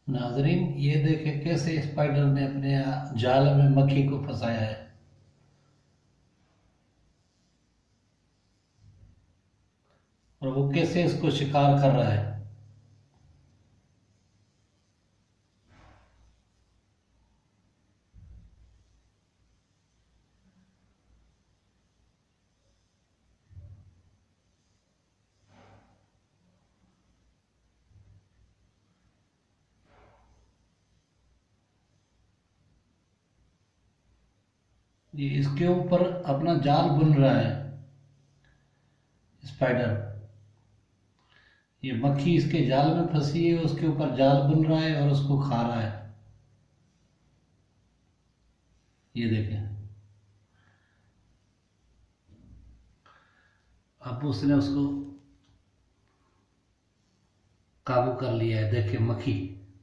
नाजरीन, ये देखें कैसे स्पाइडर ने अपने जाल में मक्खी को फंसाया है। और वो कैसे इसको शिकार कर रहा है। ये इसके ऊपर अपना जाल बुन रहा है स्पाइडर। ये मक्खी इसके जाल में फंसी है, उसके ऊपर जाल बुन रहा है और उसको खा रहा है। ये देखें, अब उसने उसको काबू कर लिया है। देखें मक्खी।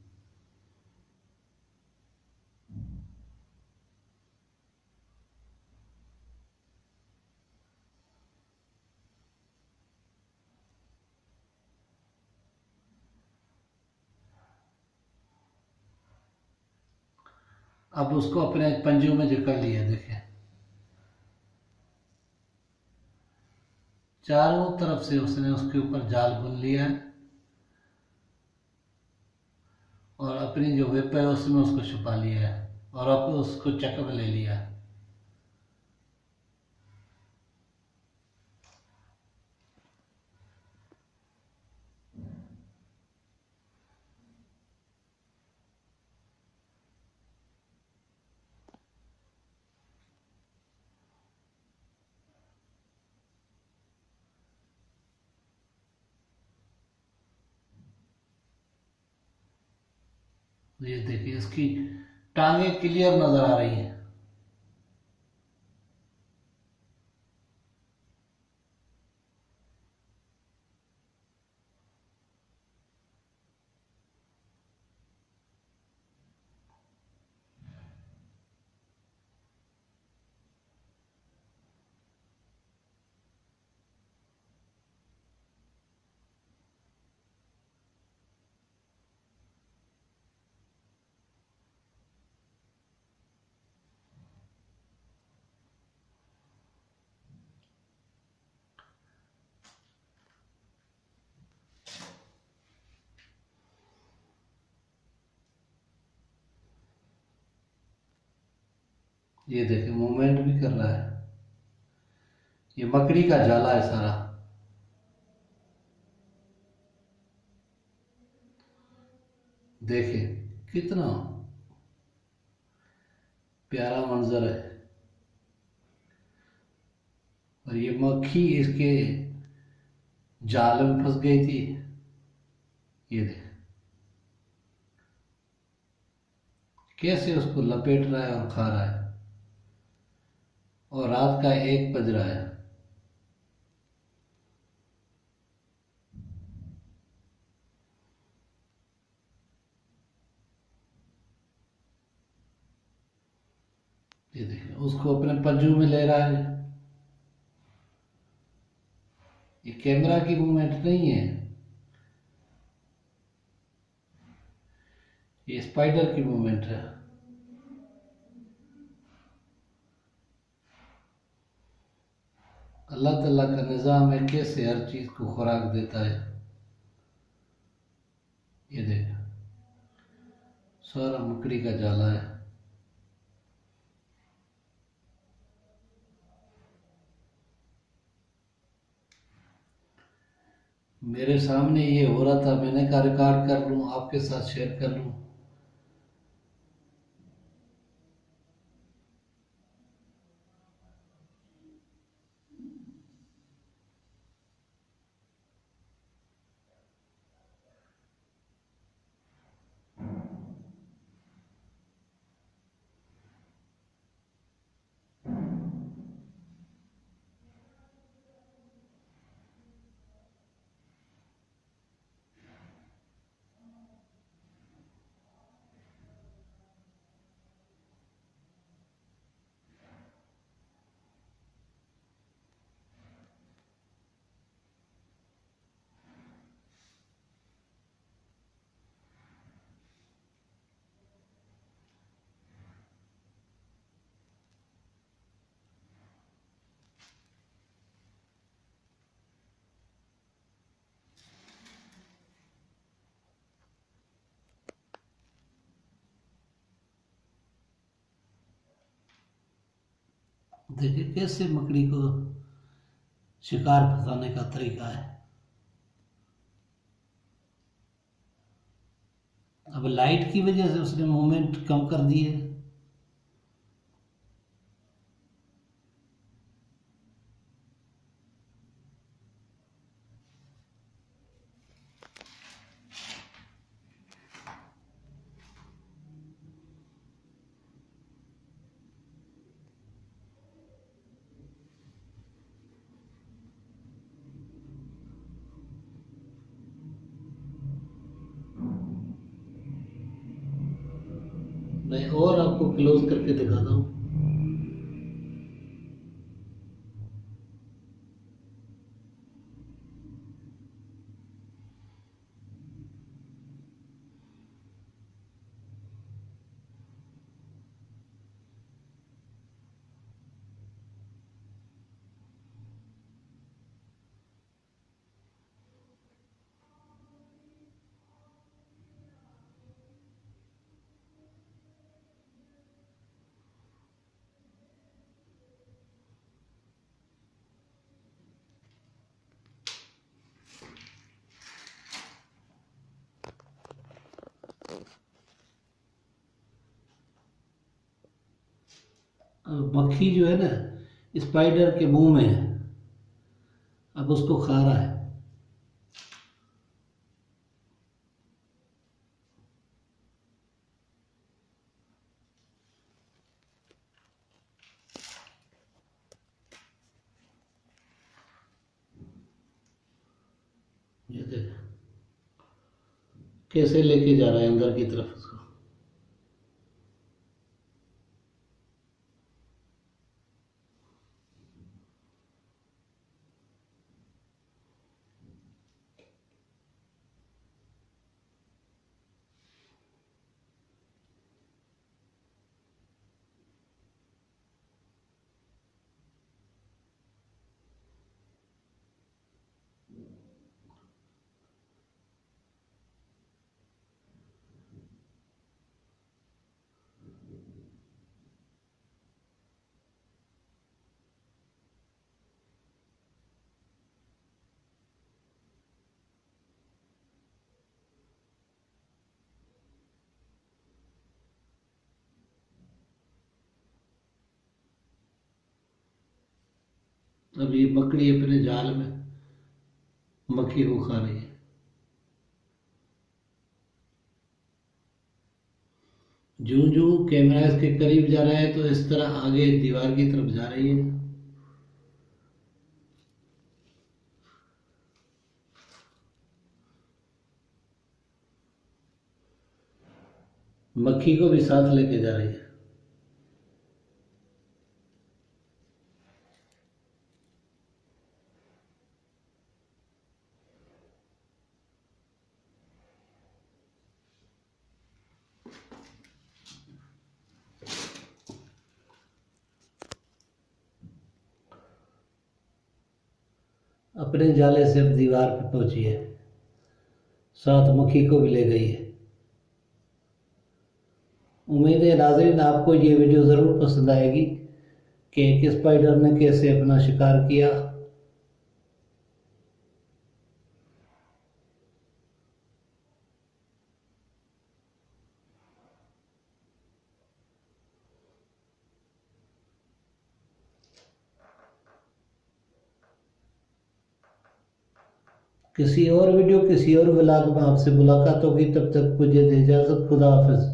अब उसको अपने पंजों में जकड़ लिया। देखें, चारों तरफ से उसने उसके ऊपर जाल बुन लिया है और अपनी जो विप है उसमें उसको छुपा लिया है और अब उसको चक्कर में ले लिया है। ये देखिए, इसकी टांगे क्लियर नजर आ रही हैं। ये देखिए, मूवमेंट भी कर रहा है। ये मकड़ी का जाला है सारा। देखिए कितना प्यारा मंजर है। और ये मक्खी इसके जाल में फंस गई थी। ये देख कैसे उसको लपेट रहा है और खा रहा है। और रात का 1 बज रहा है। ये देखिए, उसको अपने पंजों में ले रहा है। ये कैमरा की मूवमेंट नहीं है, ये स्पाइडर की मूवमेंट है। अल्लाह ताला का निज़ाम है कैसे हर चीज को खुराक देता है। ये देखो, सारा मकड़ी का जाला है। मेरे सामने ये हो रहा था, मैंने कहा रिकॉर्ड कर लूं, आपके साथ शेयर कर लूं। देखिए कैसे मकड़ी को शिकार फंसाने का तरीका है। अब लाइट की वजह से उसने मूवमेंट कम कर दी है। मैं और आपको क्लोज करके दिखाता हूँ। अब मक्खी जो है ना स्पाइडर के मुंह में है, अब उसको खा रहा है। ये देख कैसे लेके जा रहा है अंदर की तरफ उसको। अब ये मकड़ी अपने जाल में मक्खी को खा रही है। जूं जूं कैमरा इसके करीब जा रहा है तो इस तरह आगे दीवार की तरफ जा रही है। मक्खी को भी साथ लेके जा रही है। अपने जाले से अब दीवार पे पहुंची है, साथ मक्खी को भी ले गई है। उम्मीद है नाज़रीन आपको ये वीडियो ज़रूर पसंद आएगी कि एक स्पाइडर ने कैसे अपना शिकार किया। किसी और वीडियो किसी और व्लॉग में आपसे मुलाकात होगी, तब तक मुझे दे इजाज़त। खुदा हाफिज़।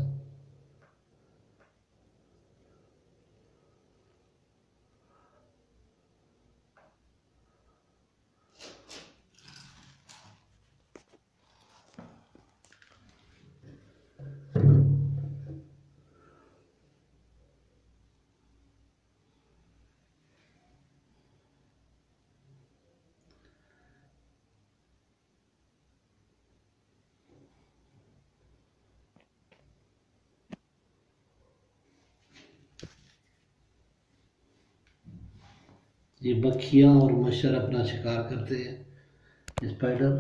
ये मक्खियाँ और मच्छर अपना शिकार करते हैं। स्पाइडर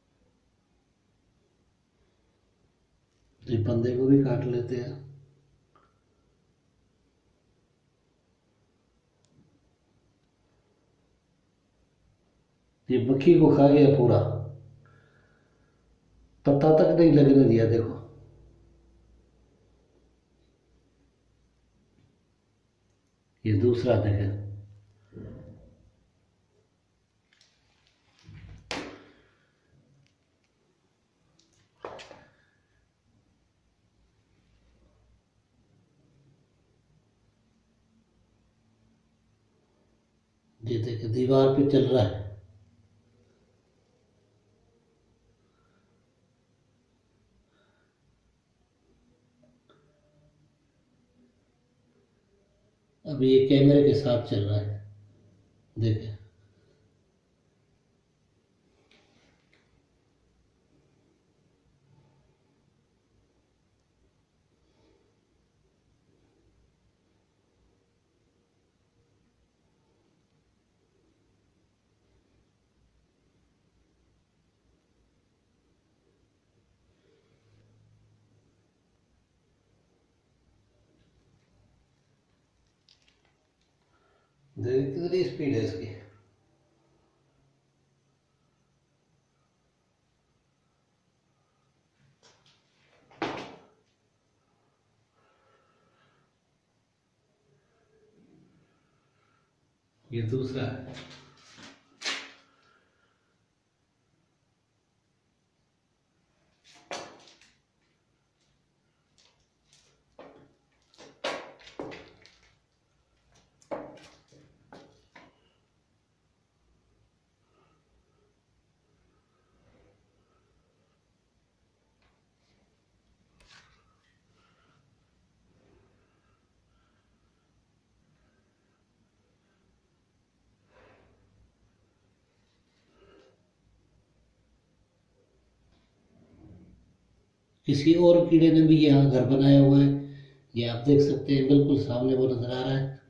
ये बंदे को भी काट लेते हैं। ये मक्खी को खा गया पूरा, पत्ता तक नहीं लगने दिया। देखो ये दूसरा देखें। ये देखे दीवार पे चल रहा है। अब ये कैमरे के साथ चल रहा है, देखें। देखिए कितनी स्पीड है इसकी। ये दूसरा है। किसी और कीड़े ने भी यहाँ घर बनाया हुआ है, ये आप देख सकते हैं, बिल्कुल सामने वो नजर आ रहा है।